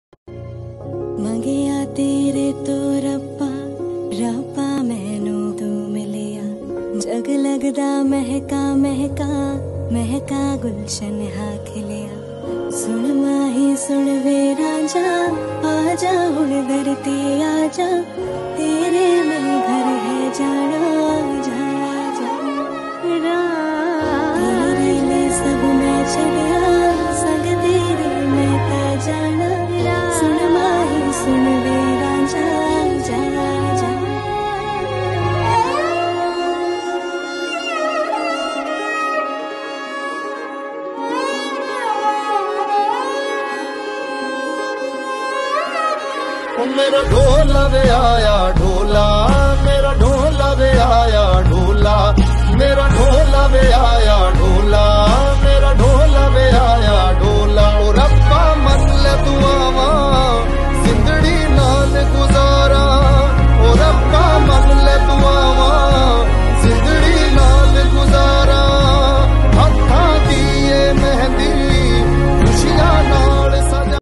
मंगिया तेरे तो रब्बा रब्बा मैनू तू मिलिया, जग लगदा महका महका महका गुलशन हा खिलिया। सुन माही सुन वे राजा, आजा हुण धरती आजा, तेरे में घर है जाना जाना जाना। तेरे लिए सब मैं छड़िया, संग तेरे मैं ता जाना। सुन माही सुन वे राजा जा जा। मेरा ढोला वे आया ढोला, मेरा ढोला वे आया ढोला, मेरा ढोला वे आया ढोला।